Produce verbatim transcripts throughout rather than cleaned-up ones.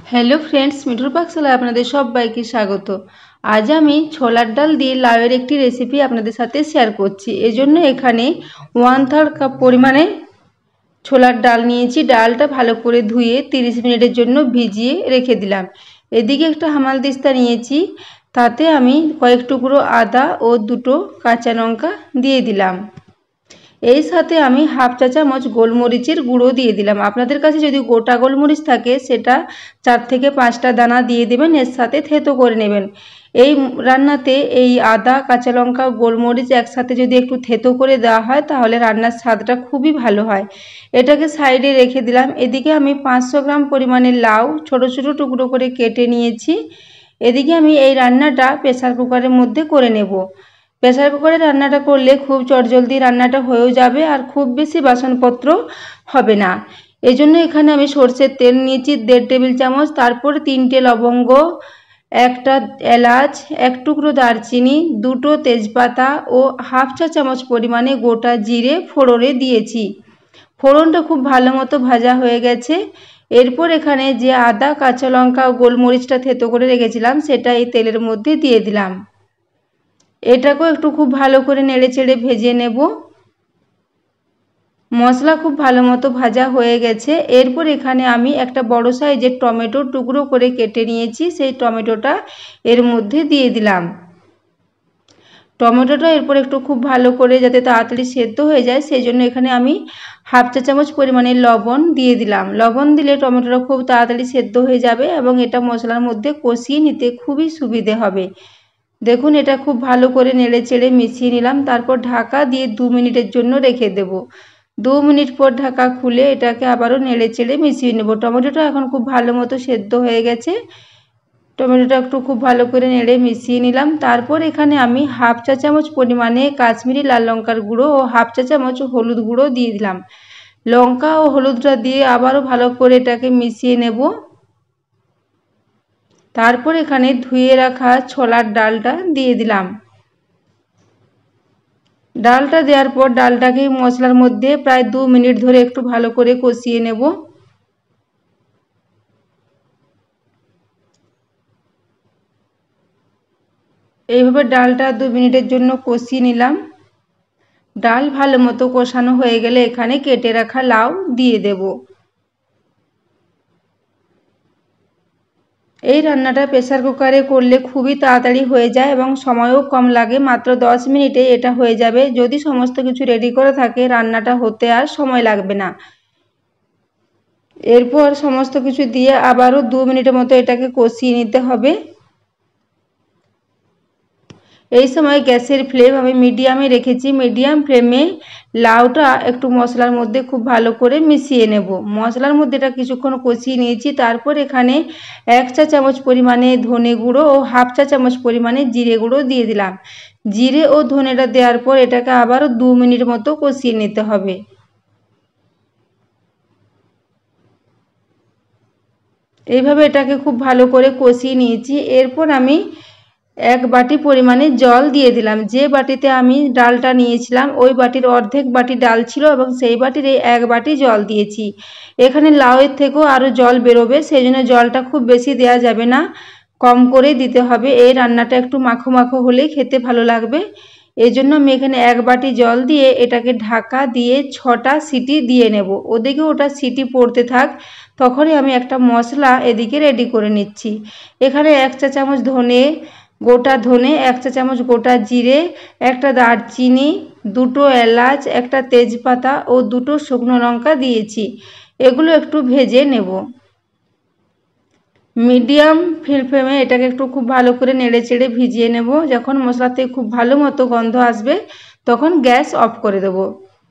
Hello friends, মিঠুর পাকশালায় আপনাদের সবাইকে স্বাগত। আজ আমি ছোলার ডাল দিয়ে লাউয়ের একটি রেসিপি আপনাদের সাথে শেয়ার করছি। এজন্য এখানে ওয়ান থার্ড কাপ পরিমাণে ছোলার ডাল নিয়েছি। ডালটা ভালো করে ধুয়ে তিরিশ মিনিটের জন্য ভিজিয়ে রেখে দিলাম। এদিকে একটা হামালদিস্তা নিয়েছি, তাতে আমি কয়েক টুকরো আদা ও দুটো কাঁচা লঙ্কা দিয়ে দিলাম। এই সাথে আমি হাফ চা চামচ গোলমরিচের গুঁড়ো দিয়ে দিলাম। আপনাদের কাছে যদি গোটা গোলমরিচ থাকে সেটা চার থেকে পাঁচটা দানা দিয়ে দেবেন, এর সাথে থেতো করে নেবেন। এই রান্নাতে এই আদা কাঁচা লঙ্কা গোলমরিচ একসাথে যদি একটু থেতো করে দেওয়া হয় তাহলে রান্নার স্বাদটা খুবই ভালো হয়। এটাকে সাইডে রেখে দিলাম। এদিকে আমি পাঁচশো গ্রাম পরিমাণের লাউ ছোট ছোট টুকরো করে কেটে নিয়েছি। এদিকে আমি এই রান্নাটা প্রেসার কুকারের মধ্যে করে নেব। প্রেসার কুকারে রান্নাটা করলে খুব চটজলদি রান্নাটা হয়েও যাবে আর খুব বেশি বাসনপত্র হবে না। এই জন্য এখানে আমি সর্ষের তেল নিয়েছি দেড় টেবিল চামচ, তারপর তিনটে লবঙ্গ, একটা এলাচ, এক টুকরো দারচিনি, দুটো তেজপাতা ও হাফ চা চামচ পরিমাণে গোটা জিরে ফোড়নে দিয়েছি। ফোড়নটা খুব ভালো মতো ভাজা হয়ে গেছে। এরপর এখানে যে আদা কাঁচা লঙ্কা ও গোলমরিচটা থেতো করে রেখেছিলাম সেটা এই তেলের মধ্যে দিয়ে দিলাম। এটাকেও একটু খুব ভালো করে নেড়ে চেড়ে ভেজে নেব। মশলা খুব ভালো মতো ভাজা হয়ে গেছে। এরপর এখানে আমি একটা বড় সাইজের টমেটো টুকরো করে কেটে নিয়েছি, সেই টমেটোটা এর মধ্যে দিয়ে দিলাম। টমেটোটা এরপর একটু খুব ভালো করে যাতে তাড়াতাড়ি সেদ্ধ হয়ে যায় সেই জন্য এখানে আমি হাফ চা চামচ পরিমাণে লবণ দিয়ে দিলাম। লবণ দিলে টমেটোটা খুব তাড়াতাড়ি সেদ্ধ হয়ে যাবে এবং এটা মশলার মধ্যে কষিয়ে নিতে খুবই সুবিধে হবে। দেখুন, এটা খুব ভালো করে নেড়ে চেড়ে মিশিয়ে নিলাম। তারপর ঢাকা দিয়ে দু মিনিটের জন্য রেখে দেব। দু মিনিট পর ঢাকা খুলে এটাকে আবারও নেড়ে চেড়ে মিশিয়ে নেব। টমেটোটা এখন খুব ভালো মতো সেদ্ধ হয়ে গেছে। টমেটোটা একটু খুব ভালো করে নেড়ে মিশিয়ে নিলাম। তারপর এখানে আমি হাফ চা চামচ পরিমাণে কাশ্মীরি লাল লঙ্কার গুঁড়ো ও হাফ চা চামচ হলুদ গুঁড়ো দিয়ে দিলাম। লঙ্কা ও হলুদটা দিয়ে আবারও ভালো করে এটাকে মিশিয়ে নেব। তারপর এখানে ধুয়ে রাখা ছোলার ডালটা দিয়ে দিলাম। ডালটা দেওয়ার পর ডালটাকে মশলার মধ্যে প্রায় দু মিনিট ধরে একটু ভালো করে কষিয়ে নেব। এইভাবে ডালটা দু মিনিটের জন্য কষিয়ে নিলাম। ডাল ভালো মতো কষানো হয়ে গেলে এখানে কেটে রাখা লাউ দিয়ে দেব। এই রান্নাটা প্রেসার কুকারে করলে খুবই তাড়াতাড়ি হয়ে যায় এবং সময়ও কম লাগে। মাত্র দশ মিনিটে এটা হয়ে যাবে। যদি সমস্ত কিছু রেডি করে থাকে রান্নাটা হতে আর সময় লাগবে না। এরপর সমস্ত কিছু দিয়ে আবারও দু মিনিটের মতো এটাকে কষিয়ে নিতে হবে। এই সময় গ্যাসের ফ্লেম আমি মিডিয়ামে রেখেছি। মিডিয়াম ফ্লেমে লাউটা একটু মশলার মধ্যে খুব ভালো করে মিশিয়ে নেব। মশলার মধ্যে এটা কিছুক্ষণ কষিয়ে নিয়েছি। তারপর এখানে এক চা চামচ পরিমাণে ধনে গুঁড়ো ও হাফ চা চামচ পরিমাণে জিরে গুঁড়ো দিয়ে দিলাম। জিরে ও ধনেটা দেওয়ার পর এটাকে আবারও দু মিনিট মতো কষিয়ে নিতে হবে। এইভাবে এটাকে খুব ভালো করে কষিয়ে নিয়েছি। এরপর আমি এক বাটি পরিমাণে জল দিয়ে দিলাম। যে বাটিতে আমি ডালটা নিয়েছিলাম ওই বাটির অর্ধেক বাটি ডাল ছিল এবং সেই বাটির এই এক বাটি জল দিয়েছি। এখানে লাউয়ের থেকেও আরও জল বেরোবে, সেই জন্য জলটা খুব বেশি দেওয়া যাবে না, কম করে দিতে হবে। এই রান্নাটা একটু মাখো মাখো হলেই খেতে ভালো লাগবে। এই জন্য আমি এখানে এক বাটি জল দিয়ে এটাকে ঢাকা দিয়ে ছটা সিটি দিয়ে নেব। ওদিকে ওটা সিটি পড়তে থাক, তখনই আমি একটা মশলা এদিকে রেডি করে নিচ্ছি। এখানে এক চা চামচ ধনে গোটা ধনে, এক চা চামচ গোটা জিরে, একটা দারচিনি, দুটো এলাচ, একটা তেজপাতা ও দুটো শুকনো লঙ্কা দিয়েছি। এগুলো একটু ভেজে নেব। মিডিয়াম ফ্লেমে এটাকে একটু খুব ভালো করে নেড়ে চেড়ে ভিজিয়ে নেব। যখন মশলাতে খুব ভালো মতো গন্ধ আসবে তখন গ্যাস অফ করে দেব।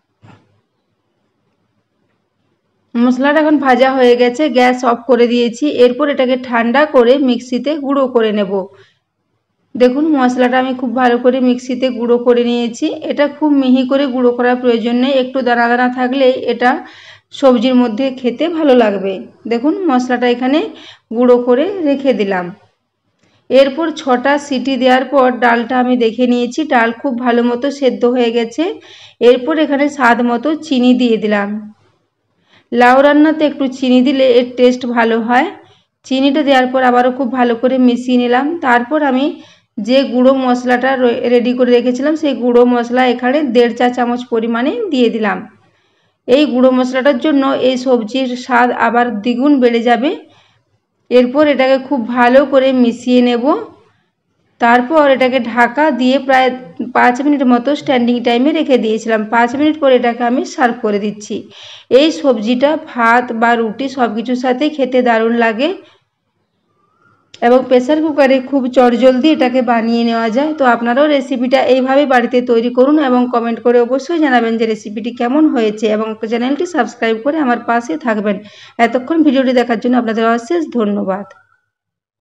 মশলাটা এখন ভাজা হয়ে গেছে, গ্যাস অফ করে দিয়েছি। এরপর এটাকে ঠান্ডা করে মিক্সিতে গুঁড়ো করে নেব। দেখুন, মশলাটা আমি খুব ভালো করে মিক্সিতে গুঁড়ো করে নিয়েছি। এটা খুব মিহি করে গুঁড়ো করার প্রয়োজন নেই, একটু দানা দানা থাকলেই এটা সবজির মধ্যে খেতে ভালো লাগবে। দেখুন, মশলাটা এখানে গুঁড়ো করে রেখে দিলাম। এরপর ছটা সিটি দেওয়ার পর ডালটা আমি দেখে নিয়েছি, ডাল খুব ভালো মতো সেদ্ধ হয়ে গেছে। এরপর এখানে স্বাদ মতো চিনি দিয়ে দিলাম। লাউ রান্নাতে একটু চিনি দিলে এর টেস্ট ভালো হয়। চিনিটা দেওয়ার পর আবারও খুব ভালো করে মিশিয়ে নিলাম। তারপর আমি যে গুঁড়ো মশলাটা রেডি করে রেখেছিলাম সেই গুঁড়ো মশলা এখানে দেড় চা চামচ পরিমাণে দিয়ে দিলাম। এই গুঁড়ো মশলাটার জন্য এই সবজির স্বাদ আবার দ্বিগুণ বেড়ে যাবে। এরপর এটাকে খুব ভালো করে মিশিয়ে নেব। তারপর এটাকে ঢাকা দিয়ে প্রায় পাঁচ মিনিট মতো স্ট্যান্ডিং টাইমে রেখে দিয়েছিলাম। পাঁচ মিনিট পর এটাকে আমি সার্ভ করে দিচ্ছি। এই সবজিটা ভাত বা রুটি সব কিছুর সাথে খেতে দারুণ লাগে এবং প্রেসার কুকারে খুব চটজলদি এটাকে বানিয়ে নেওয়া যায়। তো আপনারাও রেসিপিটা এইভাবে বাড়িতে তৈরি করুন এবং কমেন্ট করে অবশ্যই জানাবেন যে রেসিপিটি কেমন হয়েছে এবং চ্যানেলটি সাবস্ক্রাইব করে আমার পাশে থাকবেন। এতক্ষণ ভিডিওটি দেখার জন্য আপনাদের অশেষ ধন্যবাদ।